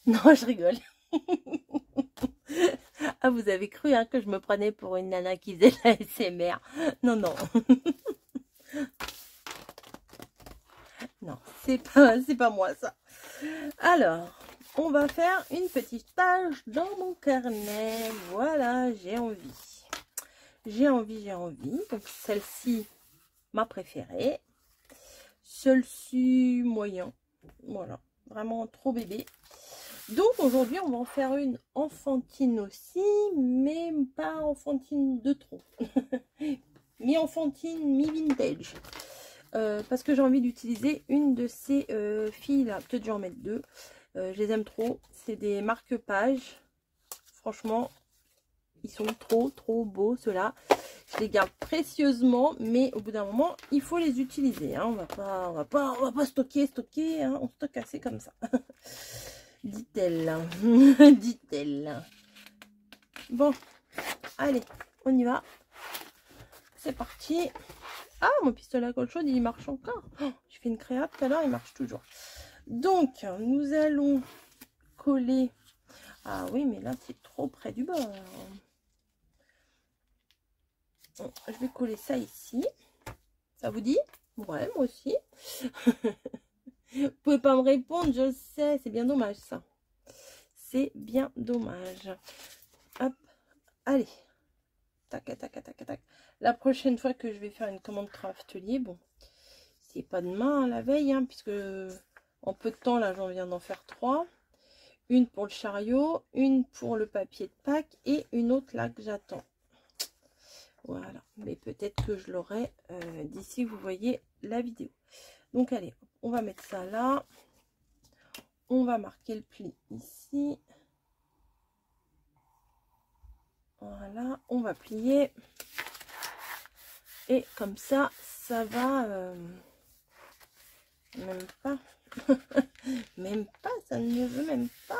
Non, je rigole. Ah, vous avez cru hein, que je me prenais pour une nana qui faisait la SMR. Non, non. Non, c'est pas moi ça. Alors, on va faire une petite page dans mon carnet. Voilà, j'ai envie. J'ai envie, j'ai envie. Donc, celle-ci, ma préférée. Celle-ci, moyen. Voilà, vraiment trop bébé. Donc, aujourd'hui, on va en faire une enfantine aussi, mais pas enfantine de trop. Mi-enfantine, mi-vintage. Parce que j'ai envie d'utiliser une de ces filles là, peut-être je vais en mettre deux. Je les aime trop, c'est des marque-pages. Franchement, ils sont trop beaux ceux-là. Je les garde précieusement, mais au bout d'un moment, il faut les utiliser. Hein. On va pas stocker, hein. On stocke assez comme ça. Dit-elle. Dit-elle. Bon, allez, on y va. C'est parti. Ah, mon pistolet à colle chaude, il marche encore. Oh, j'ai fait une créa tout à l'heure, il marche toujours. Donc, nous allons coller. Ah oui, mais là, c'est trop près du bord. Bon, je vais coller ça ici. Ça vous dit? Ouais, moi aussi. Vous pouvez pas me répondre, je le sais. C'est bien dommage, ça. C'est bien dommage. Hop, allez. Tac, tac, tac, tac, tac. La prochaine fois que je vais faire une commande Craftelier, bon, c'est pas demain, la veille, hein, puisque en peu de temps, là, j'en viens d'en faire 3. Une pour le chariot, une pour le papier de Pâques et une autre là que j'attends. Voilà, mais peut-être que je l'aurai d'ici, vous voyez la vidéo. Donc allez, on va mettre ça là. On va marquer le pli ici. Voilà, on va plier. Et comme ça, ça va... même pas. Même pas, ça ne veut même pas.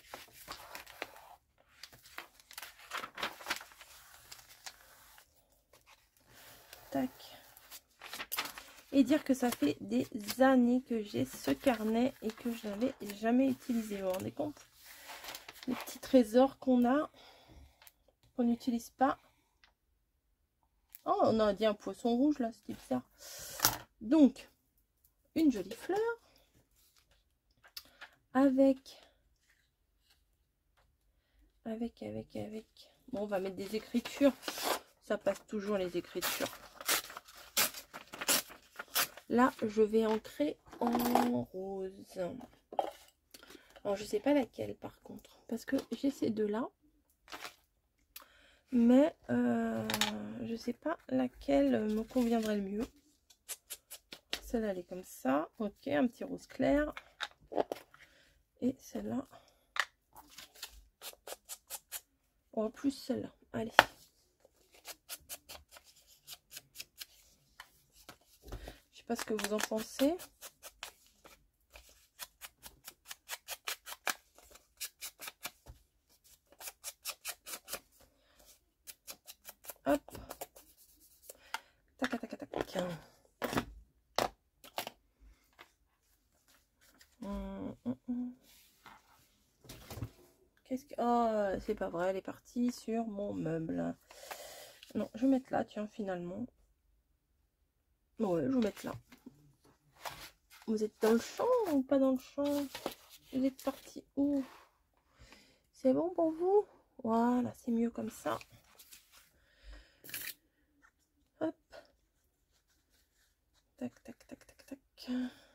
Tac. Et dire que ça fait des années que j'ai ce carnet et que je n'avais jamais utilisé. Vous vous rendez compte? Les petits trésors qu'on a, qu'on n'utilise pas. Oh, on a dit un poisson rouge là, c'était bizarre. Donc, une jolie fleur. Avec. Bon, on va mettre des écritures. Ça passe toujours les écritures. Là, je vais ancrer en rose. Alors, je sais pas laquelle par contre. Parce que j'ai ces deux-là. Mais je sais pas laquelle me conviendrait le mieux. Celle-là, elle est comme ça. Ok, un petit rose clair. Et celle-là. En plus, celle-là. Allez. Je sais pas ce que vous en pensez. Hop. Tac, tac, tac, tac. Qu'est-ce que... Oh, c'est pas vrai, elle est partie sur mon meuble. Non, je vais mettre là, tiens, finalement. Ouais, je vais mettre là. Vous êtes dans le champ ou pas dans le champ? Vous êtes parti où? C'est bon pour vous? Voilà, c'est mieux comme ça. Hop. Tac, tac, tac, tac, tac.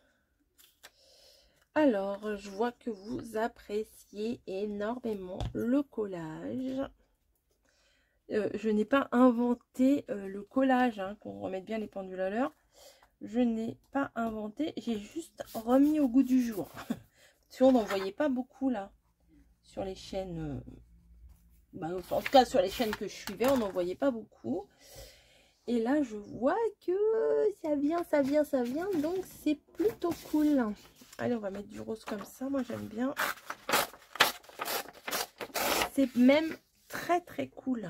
Alors, je vois que vous appréciez énormément le collage. Je n'ai pas inventé le collage, hein, qu'on remette bien les pendules à l'heure. Je n'ai pas inventé, j'ai juste remis au goût du jour. Si on n'en voyait pas beaucoup là, sur les chaînes, en tout cas sur les chaînes que je suivais, on n'en voyait pas beaucoup. Et là, je vois que ça vient, donc c'est plutôt cool. Allez, on va mettre du rose comme ça, moi j'aime bien. C'est même très cool.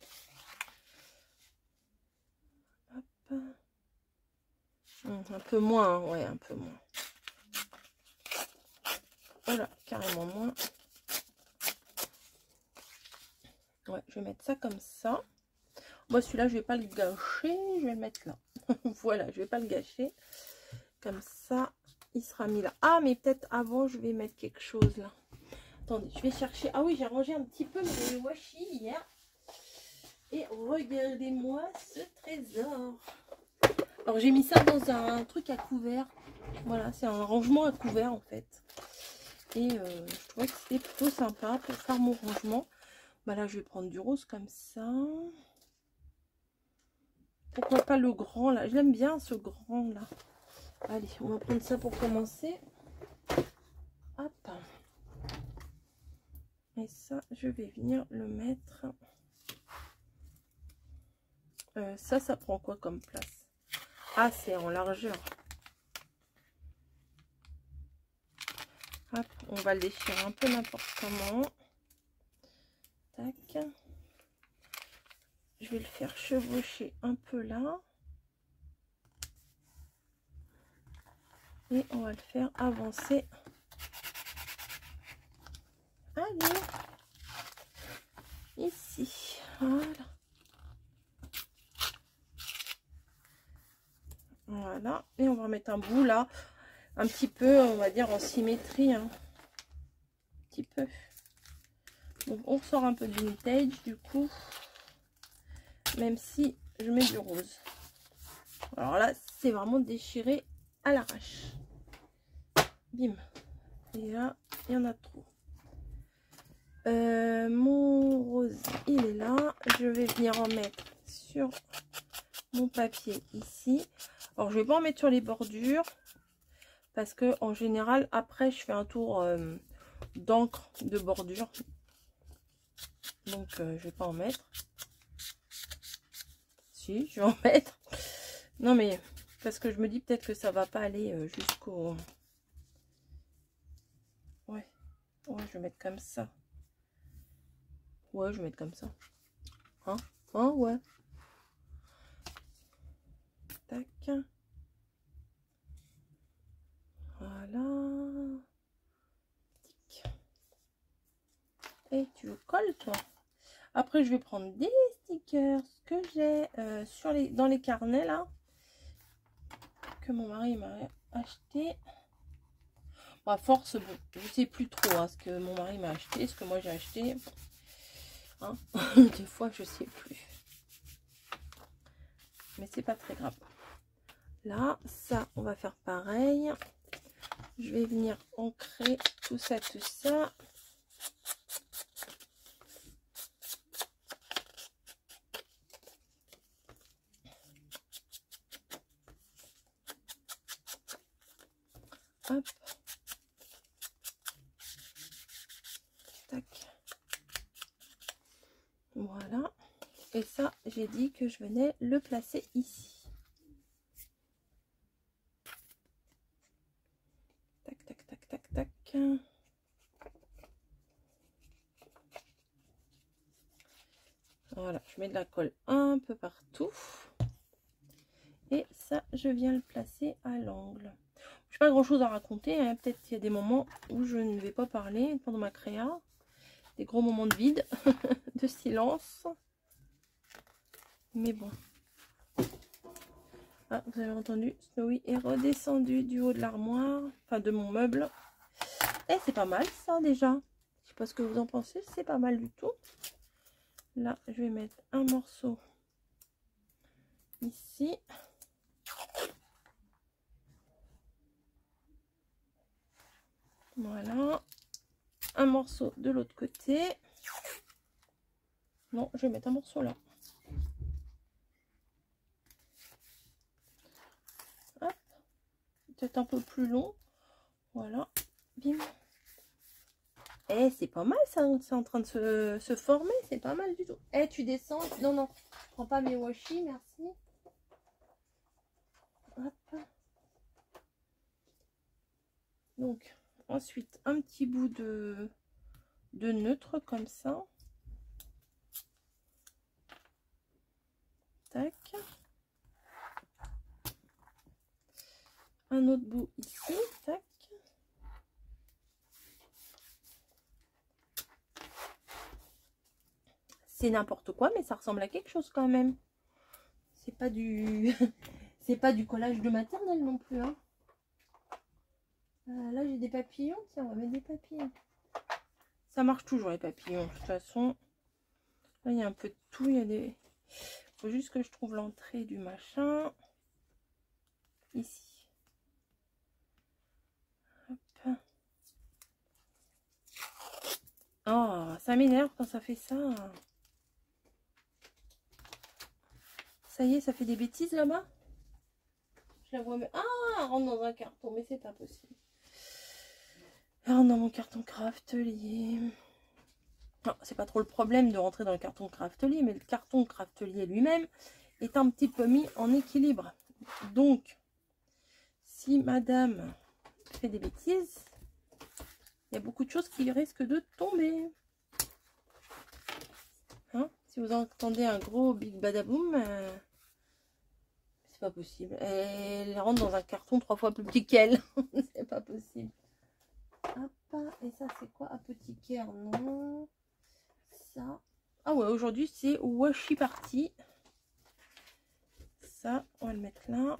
Hop. Un peu moins, hein, ouais, un peu moins. là, carrément moins. Ouais, je vais mettre ça comme ça. Moi, celui-là, je vais pas le gâcher. Je vais le mettre là. Voilà, je vais pas le gâcher. Comme ça, il sera mis là. Ah, mais peut-être avant, je vais mettre quelque chose là. Attendez, je vais chercher. Ah oui, j'ai rangé un petit peu mes washi hier. Et regardez-moi ce trésor. Alors, j'ai mis ça dans un truc à couvert. Voilà, c'est un rangement à couvert en fait. Et je trouvais que c'était plutôt sympa pour faire mon rangement. Bah là, je vais prendre du rose comme ça. Pourquoi pas le grand là? Je l'aime bien ce grand là. Allez, on va prendre ça pour commencer. Hop. Et ça, je vais venir le mettre. Ça prend quoi comme place? Ah, c'est en largeur. Hop, on va le déchirer un peu n'importe comment. Tac. Je vais le faire chevaucher un peu là. Et on va le faire avancer. Allez. Ici. Voilà. Voilà. Et on va mettre un bout là. Un petit peu, on va dire, en symétrie. Hein. Un petit peu. Donc on ressort un peu du vintage du coup. Même si je mets du rose. Alors là, c'est vraiment déchiré à l'arrache. Bim. Et là, il y en a trop. Mon rose, il est là. Je vais venir en mettre sur mon papier ici. Alors, je vais pas en mettre sur les bordures. Parce que en général, après, je fais un tour d'encre de bordure. Donc, je vais pas en mettre. Si, je vais en mettre. Non, mais parce que je me dis peut-être que ça va pas aller jusqu'au... Ouais, je vais mettre comme ça. Ouais, je vais mettre comme ça. Hein? Hein, ouais. Tac. Voilà. Tic. Et tu le colles, toi. Après, je vais prendre des stickers que j'ai dans les carnets, là. Que mon mari m'a acheté. Bon, à force, bon, je sais plus trop ce que mon mari m'a acheté, ce que moi j'ai acheté. Hein. Des fois, je sais plus. Mais c'est pas très grave. Là, ça, on va faire pareil. Je vais venir ancrer tout ça, tout ça. Hop. Tac. Voilà. Et ça, j'ai dit que je venais le placer ici. Tac, tac, tac, tac, tac. Voilà, je mets de la colle un peu partout. Et ça, je viens le placer à l'angle. Je n'ai pas grand chose à raconter. Hein. Peut-être qu'il y a des moments où je ne vais pas parler pendant ma créa. Des gros moments de vide, de silence. Mais bon. Ah, vous avez entendu, Snowy est redescendu du haut de l'armoire. Enfin, de mon meuble. Et c'est pas mal ça déjà. Je sais pas ce que vous en pensez. C'est pas mal du tout. Là, je vais mettre un morceau ici. Voilà. Un morceau de l'autre côté. Non, je vais mettre un morceau là. Peut-être un peu plus long. Voilà. Bim. Eh, c'est pas mal ça. C'est en train de se former. C'est pas mal du tout. Eh, tu descends. Non, non. Je prends pas mes washi. Merci. Hop. Donc, ensuite, un petit bout de neutre comme ça. Tac. Un autre bout ici. Tac. c'est n'importe quoi, mais ça ressemble à quelque chose quand même. C'est pas du... c'est pas du collage de maternelle non plus. Hein. Là, j'ai des papillons. Tiens, on va mettre des papillons. Ça marche toujours, les papillons. De toute façon, là, il y a un peu de tout. Il y a des... faut juste que je trouve l'entrée du machin. Ici. Hop. Oh, ça m'énerve quand ça fait ça. Ça y est, ça fait des bêtises là-bas. Je la vois même... Ah, elle rentre dans un carton, mais c'est pas possible. Elle rentre dans mon carton Craftelier. Non, c'est pas trop le problème de rentrer dans le carton Craftelier, mais le carton Craftelier lui-même est un petit peu mis en équilibre. Donc, si madame fait des bêtises, il y a beaucoup de choses qui risquent de tomber. Hein, si vous entendez un gros big badaboum, c'est pas possible. Elle rentre dans un carton 3 fois plus petit qu'elle. C'est pas possible. Hop, et ça c'est quoi? Un petit cœur? Non. Ça. Ah ouais, aujourd'hui c'est washi party. Ça, on va le mettre là.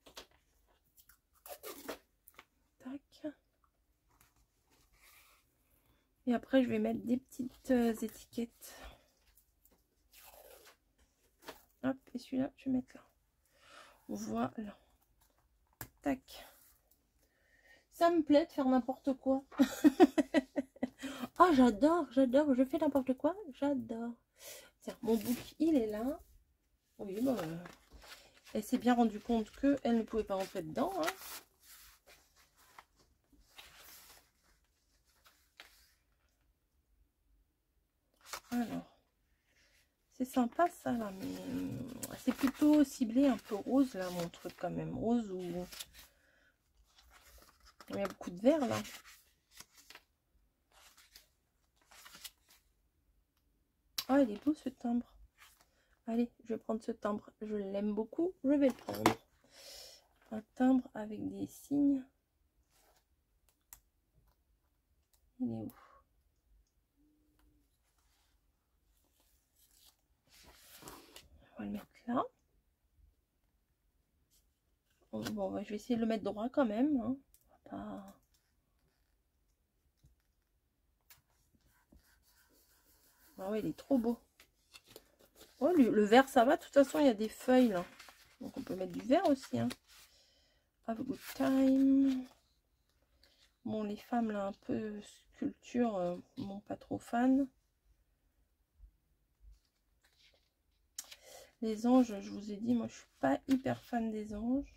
Tac. Et après, je vais mettre des petites étiquettes. Hop, et celui-là, je vais mettre là. Voilà. Tac. Ça me plaît de faire n'importe quoi. Ah, j'adore, j'adore. Je fais n'importe quoi. J'adore. Tiens, mon bouc, il est là. Oui, bah, elle s'est bien rendue compte qu'elle ne pouvait pas rentrer dedans. Hein. Alors, c'est sympa ça là, mais c'est plutôt ciblé un peu rose là, mon truc quand même. Rose ou... Il y a beaucoup de vert là. Ah, il est beau ce timbre. Allez, je vais prendre ce timbre. Je l'aime beaucoup. Je vais le prendre. Un timbre avec des signes. Il est où? On va le mettre là. Bon, je vais essayer de le mettre droit quand même. Hein. Pas... Ah ouais, il est trop beau. Oh, le vert, ça va. De toute façon, il y a des feuilles là. Donc, on peut mettre du vert aussi. Hein. Have a good time. Bon, les femmes là, un peu sculpture, bon, pas trop fan. Les anges, je vous ai dit, moi, je suis pas hyper fan des anges.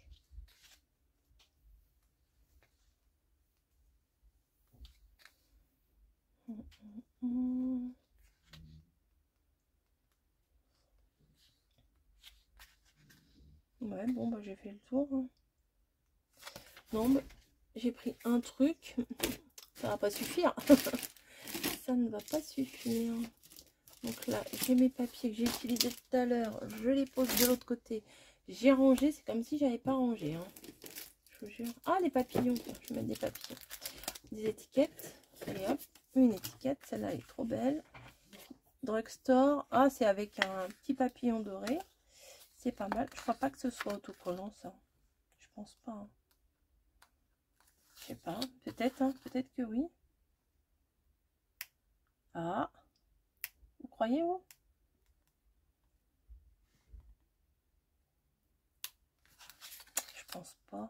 Ouais, bon, bah, j'ai fait le tour. Hein. Non, bah, j'ai pris un truc. Ça va pas suffire. Ça ne va pas suffire. Donc là, j'ai mes papiers que j'ai utilisés tout à l'heure. Je les pose de l'autre côté. J'ai rangé. C'est comme si j'avais pas rangé. Hein. Je vous jure. Ah, les papillons. Je vais mettre des papillons. Des étiquettes. Allez hop. Une étiquette. Celle-là, elle est trop belle. Drugstore. Ah, c'est avec un petit papillon doré. C'est pas mal. Je crois pas que ce soit autocollant, ça. Je pense pas. Hein. Je sais pas. Peut-être. Hein. Peut-être que oui. Ah. Vous croyez, vous? Je pense pas.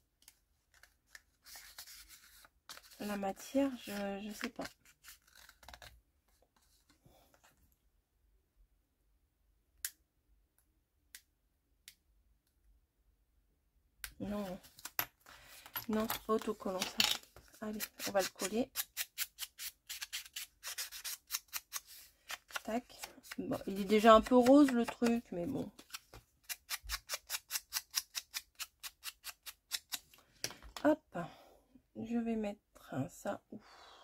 La matière, je sais pas. Non. Non, c'est pas autocollant ça. Allez, on va le coller. Tac. Bon, il est déjà un peu rose le truc, mais bon. Hop. Je vais mettre ça où?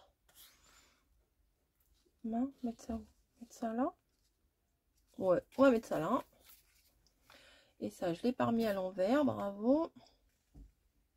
Non, mettre ça où? Mettre ça là? Ouais, on va mettre ça là. Et ça, je l'ai pas remis à l'envers. Bravo.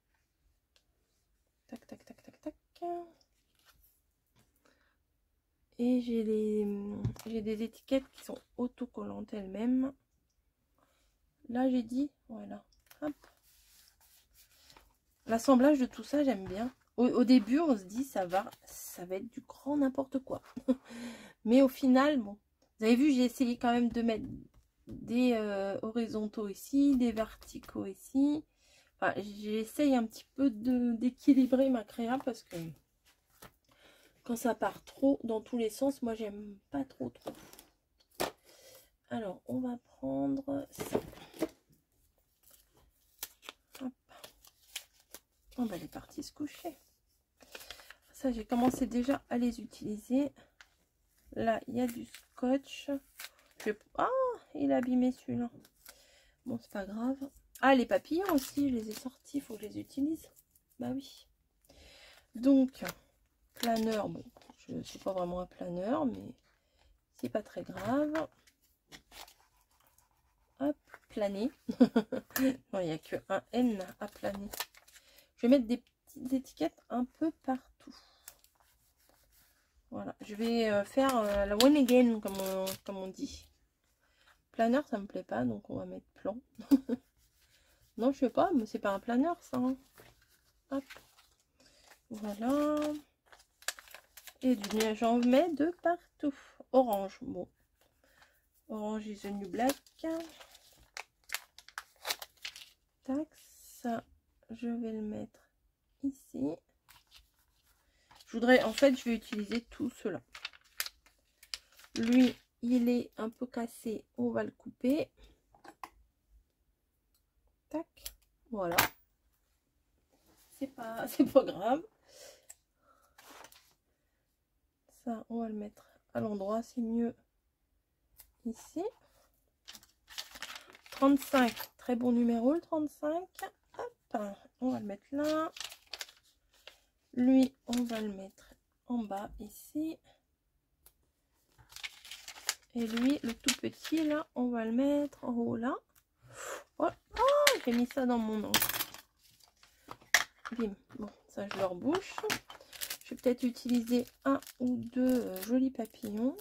Tac, tac, tac, tac, tac. Et j'ai des étiquettes qui sont autocollantes elles-mêmes. Là, j'ai dit, voilà. Hop. L'assemblage de tout ça, j'aime bien. Au début, on se dit, ça va être du grand n'importe quoi. Mais au final, bon, vous avez vu, j'ai essayé quand même de mettre des horizontaux ici, des verticaux ici. Enfin, j'essaye un petit peu d'équilibrer ma créa parce que quand ça part trop dans tous les sens, moi, j'aime pas trop. Alors, on va prendre ça. Hop. Oh, bah, elle est partie se coucher. Ça, j'ai commencé déjà à les utiliser. Là, il y a du scotch. Ah, il a abîmé celui-là. Bon, c'est pas grave. Ah, les papillons aussi, je les ai sortis. Il faut que je les utilise. Bah oui. Donc, planeur. Bon, je sais pas vraiment un planeur, mais c'est pas très grave. Hop, planer. Non, il n'y a que un N à planer. Je vais mettre des petites étiquettes un peu partout. Voilà, je vais faire la one again, comme on dit. Planeur, ça me plaît pas, donc on va mettre plan. Non, je sais pas, mais c'est pas un planeur, ça. Hein. Hop. Voilà. Et j'en mets de partout. Orange, bon. Orange is the new black. Tac, ça, je vais le mettre ici. En fait, je vais utiliser tout cela. Lui, il est un peu cassé, on va le couper. Tac, voilà. C'est pas grave. Ça, on va le mettre à l'endroit, c'est mieux ici. 35, très bon numéro le 35. Hop, on va le mettre là. Lui, on va le mettre en bas ici. Et lui, le tout petit, là, on va le mettre en haut, là. Oh, oh, j'ai mis ça dans mon encre. Bim. Bon, ça, je le rebouche. Je vais peut-être utiliser un ou deux jolis papillons.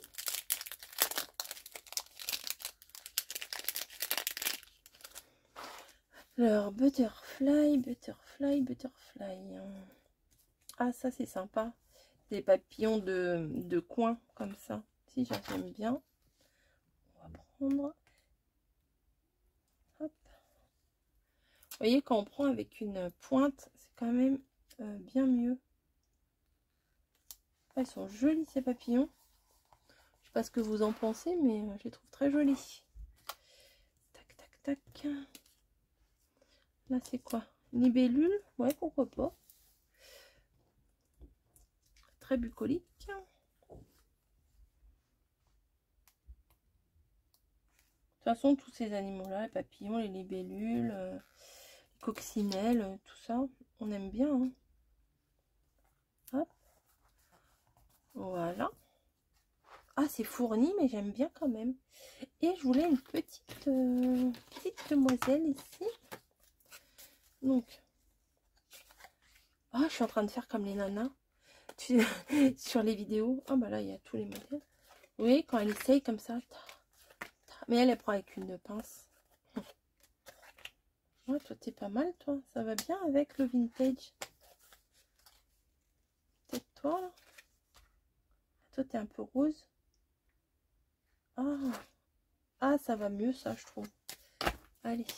Alors, butterfly. Ah, ça, c'est sympa. Des papillons de coin, comme ça. Si, j'aime bien. On va prendre. Hop. Vous voyez, quand on prend avec une pointe, c'est quand même bien mieux. Ah, ils sont jolis, ces papillons. Je sais pas ce que vous en pensez, mais je les trouve très jolis. Tac, tac, tac. Là, c'est quoi? Libellule? Ouais, pourquoi pas. Très bucolique. De toute façon, tous ces animaux-là, les papillons, les libellules, les coccinelles, tout ça, on aime bien. Hein. Hop. Voilà. Ah, c'est fourni, mais j'aime bien quand même. Et je voulais une petite demoiselle ici. Donc, ah, je suis en train de faire comme les nanas sur les vidéos. Ah, bah là, il y a tous les modèles. Vous voyez, quand elle essaye comme ça. Mais elle prend avec une pince. Ouais, toi, t'es pas mal, toi. Ça va bien avec le vintage. Peut-être toi, là. Toi, t'es un peu rose. Ah. Ah, ça va mieux, ça, je trouve. Allez.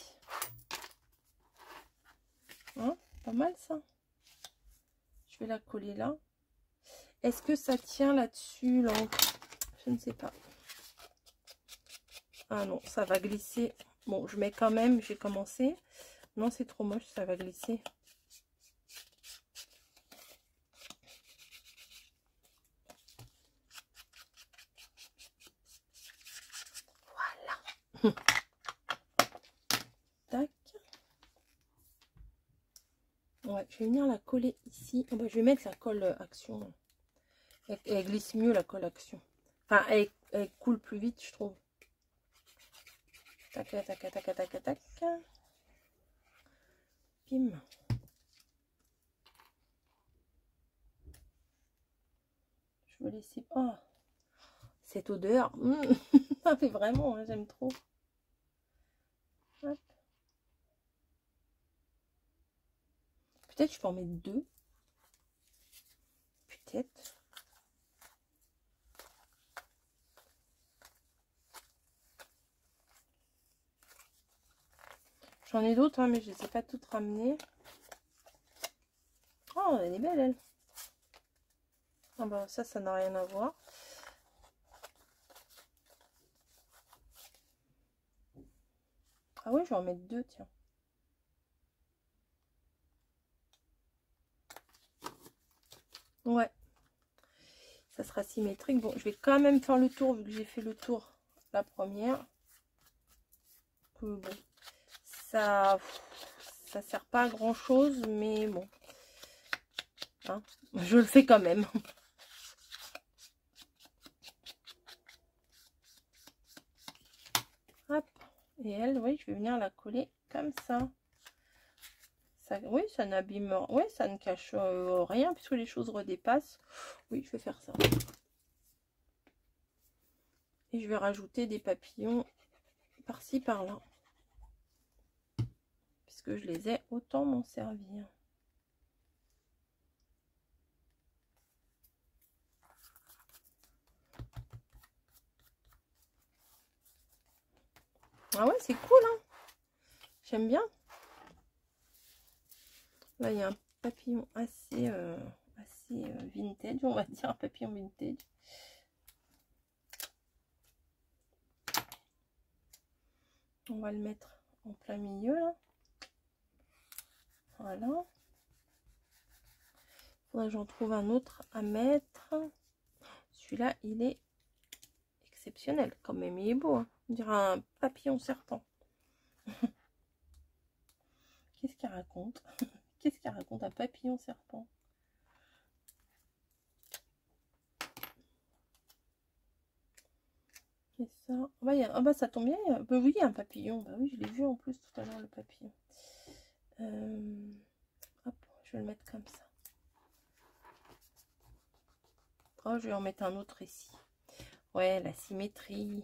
Hein, pas mal, ça. Je vais la coller là. Est-ce que ça tient là-dessus, l'encre? Je ne sais pas. Ah non, ça va glisser. Bon, je mets quand même, j'ai commencé. Non, c'est trop moche, ça va glisser. Voilà. Tac. Ouais, je vais venir la coller ici. Oh, bah, je vais mettre la colle action. Elle glisse mieux, la colle action. Enfin, elle coule plus vite, je trouve. Tac, tac, tac, tac, tac, tac. Bim. Je vais laisser... Oh, Cette odeur, ça fait vraiment, hein, j'aime trop. Peut-être je peux en mettre 2. Peut-être. J'en ai d'autres, hein, mais je ne les ai pas toutes ramenées. Oh, elle est belle, elle. Ah bah ça n'a rien à voir. Ah oui, je vais en mettre 2, tiens. Ouais. Ça sera symétrique. Bon, je vais quand même faire le tour, vu que j'ai fait le tour la première. Que bon, ça sert pas à grand chose, mais bon. Hein, je le fais quand même. Hop. Et elle, oui, je vais venir la coller comme ça. Oui, ça n'abîme, oui, ça ne cache rien puisque les choses redépassent. Oui, je vais faire ça. Et je vais rajouter des papillons par-ci, par-là. Puisque je les ai, autant m'en servir. Ah ouais, c'est cool, hein. J'aime bien. Là, il y a un papillon assez vintage, on va dire, un papillon vintage. On va le mettre en plein milieu, là. Voilà. Faudrait que j'en trouve un autre à mettre. Celui-là, il est exceptionnel quand même. Il est beau, hein. On dirait un papillon serpent. Qu'est-ce qu'il raconte? Qu'est-ce qu'il raconte, un papillon serpent? Et ça, bah, ah bah ça tombe bien. Bah oui, il y a un papillon. Bah oui, je l'ai vu en plus tout à l'heure, le papillon. Hop, je vais le mettre comme ça. Oh, je vais en mettre un autre ici. Ouais, la symétrie.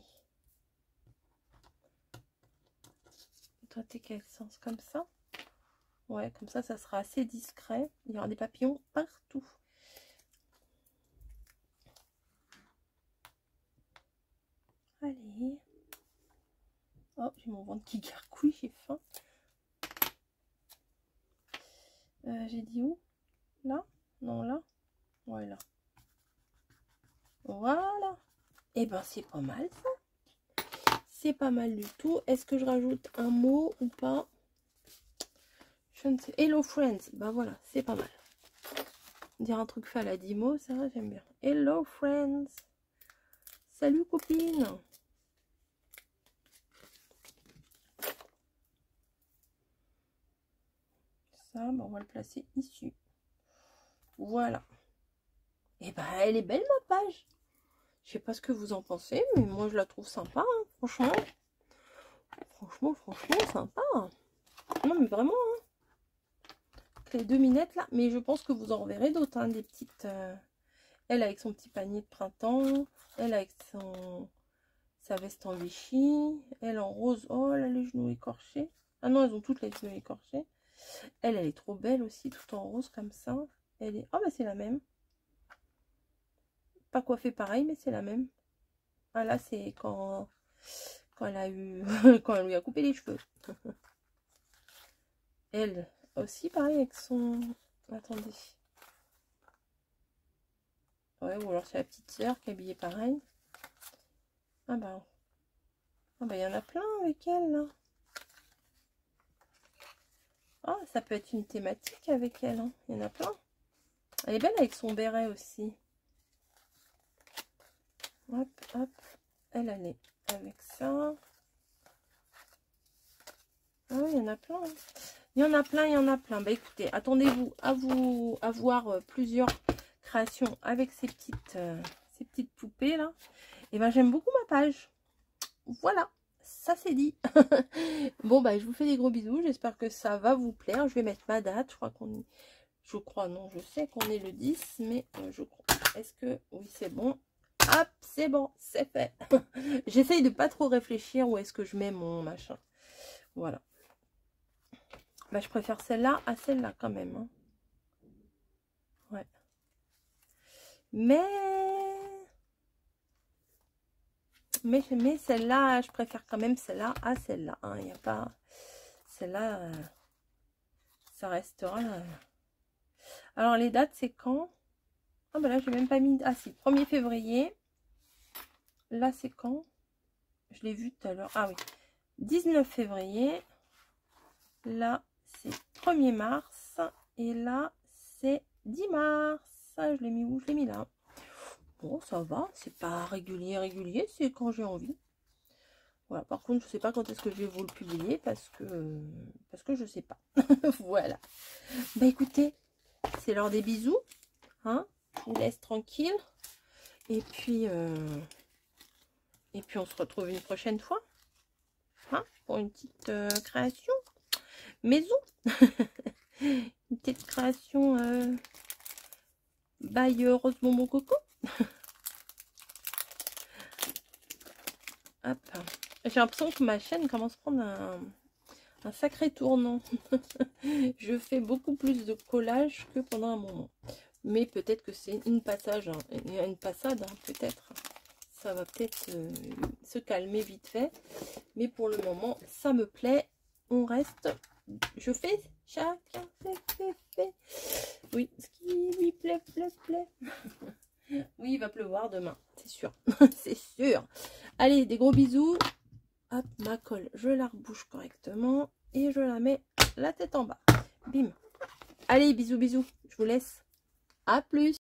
Toi, t'es quel sens? Comme ça? Ouais, comme ça sera assez discret. Il y aura des papillons partout. Allez. Oh, j'ai mon ventre qui gargouille, j'ai faim. J'ai dit où? Là? Non, là? Ouais, là. Voilà. Et ben, c'est pas mal, ça. C'est pas mal du tout. Est-ce que je rajoute un mot ou pas? Je ne sais. Hello, friends. Ben voilà, c'est pas mal. Dire un truc fait à la 10 mots, ça, j'aime bien. Hello, friends. Salut, copine. Ça, ben, on va le placer ici. Voilà. Et ben, elle est belle, ma page. Je sais pas ce que vous en pensez, mais moi, je la trouve sympa, hein, franchement. Franchement, sympa. Non, mais vraiment, hein. Les 2 minettes, là. Mais je pense que vous en reverrez d'autres, hein, des petites... Elle avec son petit panier de printemps. Elle avec sa veste en Vichy. Elle en rose. Oh, elle a les genoux écorchés. Ah non, elles ont toutes les genoux écorchés. Elle est trop belle aussi, tout en rose comme ça. Elle est... Oh, bah c'est la même. Pas coiffée pareil, mais c'est la même. Ah là, c'est quand elle a eu... quand elle lui a coupé les cheveux. Elle aussi, pareil, avec son... Attendez. Ouais, ou alors c'est la petite sœur qui est habillée pareil. Ah bah, il y en a plein avec elle, là. Ah, ça peut être une thématique avec elle, hein. Il y en a plein. Elle est belle avec son béret aussi. Hop, hop. Elle est avec ça. Ah oui, il y en a plein, hein. Il y en a plein, il y en a plein. Bah écoutez, attendez-vous à voir plusieurs créations avec ces petites poupées là. Et ben j'aime beaucoup ma page. Voilà, ça c'est dit. Bon bah je vous fais des gros bisous. J'espère que ça va vous plaire. Je vais mettre ma date. Je sais qu'on est le 10, mais je crois. Est-ce que oui c'est bon. Hop, c'est bon, c'est fait. J'essaye de pas trop réfléchir où est-ce que je mets mon machin. Voilà. Bah, je préfère celle-là à celle-là quand même. Hein. Ouais. Mais celle-là, je préfère quand même celle-là à celle-là. Il n'y a pas... Celle-là, ça restera... Alors, les dates, c'est quand? Ah, bah là, j'ai même pas mis... Ah, si, 1er février. Là, c'est quand? Je l'ai vu tout à l'heure. Ah oui. 19 février. Là, c'est 1er mars. Et là, c'est 10 mars. Je l'ai mis où? Je l'ai mis là. Bon, ça va. C'est pas régulier. C'est quand j'ai envie. Voilà. Par contre, je sais pas quand est-ce que je vais vous le publier. Parce que je sais pas. Voilà. Bah, écoutez, c'est l'heure des bisous. Hein? Je vous laisse tranquille. Et puis on se retrouve une prochaine fois. Hein, pour une petite création maison. Une petite création by Rose Bonbon Coco. Hop. J'ai l'impression que ma chaîne commence à prendre un sacré tournant. Je fais beaucoup plus de collage que pendant un moment. Mais peut-être que c'est une passade, hein, peut-être. Ça va peut-être se calmer vite fait. Mais pour le moment, ça me plaît. On reste. Je fais. Chacun fait. Oui, ce qui lui plaît. Oui, il va pleuvoir demain. C'est sûr. C'est sûr. Allez, des gros bisous. Hop, ma colle, je la rebouche correctement. Et je la mets la tête en bas. Bim. Allez, bisous. Je vous laisse. À plus.